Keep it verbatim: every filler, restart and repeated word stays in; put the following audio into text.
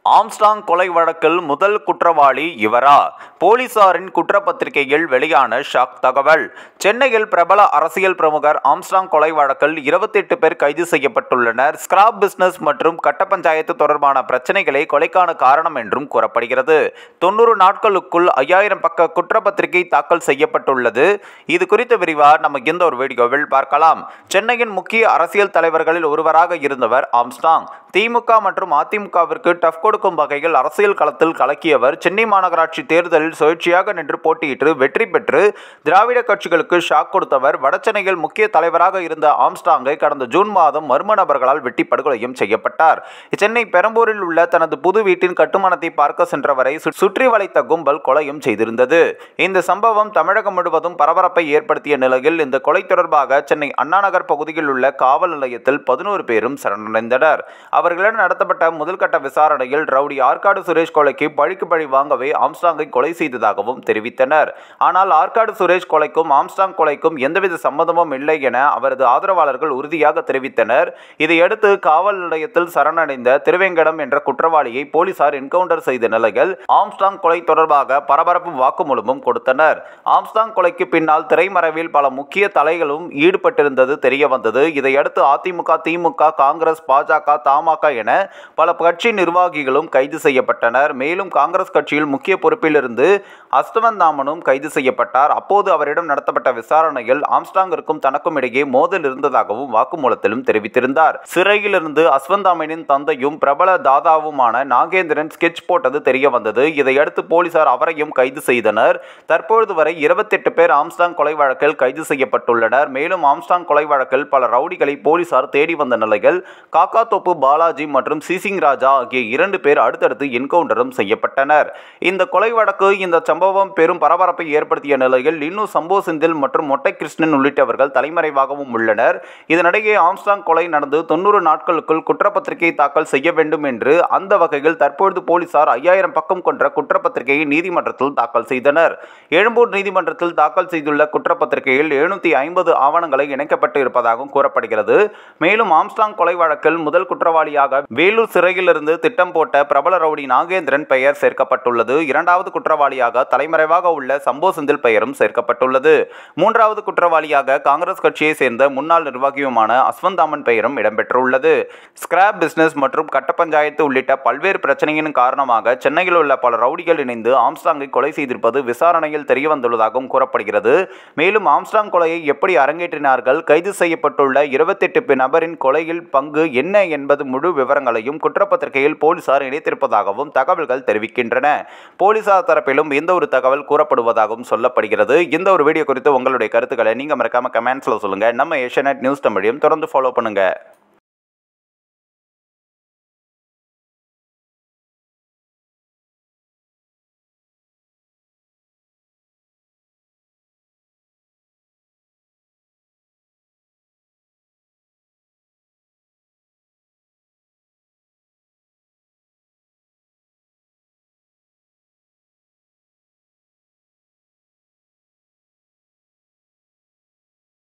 Armstrong கொலை வழக்கில் முதல் குற்றவாளி இவரா? போலீசாரின் குற்றப்பத்திரிகையில் வெளியான ஷாக் தகவல். சென்னையில் பிரபல அரசியல் பிரமுகர் ஆம்ஸ்ட்ராங் கொலை வழக்கில் இருபத்தி எட்டு பேர் கைது செய்யப்பட்டுள்ளனர். ஸ்கிராப் பிசினஸ் மற்றும் கட்ட பஞ்சாயத்து தொடர்பான பிரச்சனைகளே கொலைக்கான காரணம் என்றும் கூறப்படுகிறது. தொண்ணூறு நாட்களுக்குள் ஐயாயிரம் பக்க குற்றப்பத்திரிகை தாக்கல் செய்யப்பட்டுள்ளது. இது குறித்த விரிவாக நம்ம இந்த ஒரு வீடியோவில் பார்க்கலாம். சென்னையின் முக்கிய அரசியல் தலைவர்களில் ஒருவராக இருந்தவர் ஆம்ஸ்ட்ராங். திமுக மற்றும் அதிமுகவிற்கு டஃப் கொடுக்கும் வகையில் அரசியல் களத்தில் கலக்கியவர். சென்னை மாநகராட்சி தேர்தலில் சுயேட்சையாக நின்று போட்டியிட்டு வெற்றி பெற்று திராவிட கட்சிகளுக்கு ஷாக் கொடுத்தவர். வடசென்னையில் முக்கிய தலைவராக இருந்த ஆம்ஸ்ட்ராங்கை கடந்த ஜூன் மாதம் மர்ம நபர்களால் வெட்டி படுகொலையும் செய்யப்பட்டார். சென்னை பெரம்பூரில் உள்ள தனது புது வீட்டின் கட்டுமானத்தை பார்க்க சென்றவரை சுற்றி வளைத்த கும்பல் கொலையும் செய்திருந்தது. இந்த சம்பவம் தமிழகம் முழுவதும் பரபரப்பை ஏற்படுத்திய நிலையில் இந்த கொலை தொடர்பாக சென்னை அண்ணாநகர் பகுதியில் உள்ள காவல் நிலையத்தில் பதினோரு பேரும் சரணடைந்தனர். அவர்களிடம் நடத்தப்பட்ட முதல்கட்ட விசாரணையில் ரவுடி ஆற்காடு சுரேஷ் கொலைக்கு பழிக்கு பழி வாங்கவே ஆம்ஸ்ட்ராங்கை கொலை செய்ததாகவும் தெரிவித்தனர். ஆனால் ஆற்காடு சுரேஷ் கொலைக்கும் ஆம்ஸ்ட்ராங் கொலைக்கும் எந்தவித சம்பந்தமும் இல்லை என அவரது ஆதரவாளர்கள் உறுதியாக தெரிவித்தனர். இதையடுத்து காவல் நிலையத்தில் சரணடைந்த திருவேங்கடம் என்ற குற்றவாளியை போலீசார் என்கவுண்டர் செய்த நிலையில் ஆம்ஸ்ட்ராங் கொலை தொடர்பாக பரபரப்பு வாக்குமூலமும் கொடுத்தனர். ஆம்ஸ்ட்ராங் கொலைக்கு பின்னால் திரைமறைவில் பல முக்கிய தலைகளும் ஈடுபட்டிருந்தது தெரிய வந்தது. இதையடுத்து அதிமுக, திமுக, காங்கிரஸ், பாஜக, தமாக என பல கட்சி நிர்வாகிகளும் கைது செய்யப்பட்டனர். மேலும் காங்கிரஸ் கட்சியில் முக்கிய பொறுப்பிலிருந்து அஸ்வந்தாமனும் கைது செய்யப்பட்டார். அப்போது அவரிடம் நடத்தப்பட்ட விசாரணையில் ஆம்ஸ்ட்ராங்கிற்கும் தனக்கும் இடையே மோதல் இருந்ததாகவும் வாக்குமூலத்திலும் தெரிவித்திருந்தார். சிறையிலிருந்து அஸ்வந்தாமனின் தந்தையும் பிரபல தாதாவுமான நாகேந்திரன் ஸ்கெட்ச் போட்டது தெரிய வந்தது. இதையடுத்து போலீசார் அவரையும் கைது செய்தனர். தற்பொழுது வரை இருபத்தி எட்டு பேர் ஆம்ஸ்ட்ராங் கொலை வழக்கில் கைது செய்யப்பட்டுள்ளனர். மேலும் ஆம்ஸ்ட்ராங் கொலை வழக்கில் பல ரவுடிகளை போலீசார் தேடி வந்த நிலையில் காக்காத்தோப்பு பாலாஜி மற்றும் சிசிங் ராஜா ஆகிய இரண்டு பேர் அடுத்தடுத்து என்கவுண்டரும் செய்யப்பட்டனர். இந்த கொலை வழக்கு இந்த சம்பவம் பெரும் பரபரப்பை ஏற்படுத்திய நிலையில் இன்னும் சம்போ செந்தில் மற்றும் மொட்டை கிருஷ்ணன் உள்ளிட்டவர்கள் தலைமறைவாகவும் உள்ளனர். இதனிடையே ஆம்ஸ்ட்ராங் கொலை நடந்து தொண்ணூறு நாட்களுக்குள் குற்றப்பத்திரிகை தாக்கல் செய்ய வேண்டும் என்று அந்த வகையில் தற்பொழுது போலீசார் ஐயாயிரம் பக்கம் கொண்ட குற்றப்பத்திரிகையை நீதிமன்றத்தில் தாக்கல் செய்தனர். எழும்பூர் நீதிமன்றத்தில் தாக்கல் செய்துள்ள குற்றப்பத்திரிகையில் எழுநூத்தி ஐம்பது ஆவணங்களை இணைக்கப்பட்டு இருப்பதாகவும் கூறப்படுகிறது. மேலும் ஆம்ஸ்ட்ராங் கொலை வழக்கில் முதல் குற்றவாளியாக வேலூர் சிறையிலிருந்து திட்டம் போட்ட பிரபல ரவுடி நாகேந்திரன் பெயர் சேர்க்கப்பட்டுள்ளது. இரண்டாவது குற்றவாளியாக தலைமறைவாக உள்ள சம்போ செந்தில் பெயரும் சேர்க்கப்பட்டுள்ளது. மூன்றாவது குற்றவாளியாக காங்கிரஸ் கட்சியை சேர்ந்த முன்னாள் நிர்வாகியுமான அஸ்வந்தாமன் பெயரும் இடம்பெற்றுள்ளது. ஸ்கிராப் பிசினஸ் மற்றும் கட்ட பஞ்சாயத்து உள்ளிட்ட பல்வேறு பிரச்சனையின் காரணமாக சென்னையில் உள்ள பல ரவுடிகள் இணைந்து ஆம்ஸ்ட்ராங்கை கொலை செய்திருப்பது விசாரணையில் தெரியவந்துள்ளதாகவும் கூறப்படுகிறது. மேலும் ஆம்ஸ்ட்ராங் கொலையை எப்படி அரங்கேற்றினார்கள், கைது செய்யப்பட்டுள்ள இருபத்தி எட்டு நபரின் கொலையில் பங்கு என்ன என்பது முழு விவரங்களையும் குற்றப்பத்திரிகையில் போலீசார் இணைத்திருப்பதாகவும் தகவல்கள் தெரிவிக்கின்றன. போலீசார் தரப்பிலும் இந்த ஒரு தகவல் கூறப்படுவதாகவும் சொல்லப்படுகிறது. இந்த ஒரு வீடியோ குறித்து உங்களுடைய கருத்துக்களை நீங்க மறக்காம கமெண்ட்ஸ்ல சொல்லுங்க. நம்ம ஏஷியாநெட் நியூஸ் தமிழையும் தொடர்ந்து ஃபாலோ பண்ணுங்க.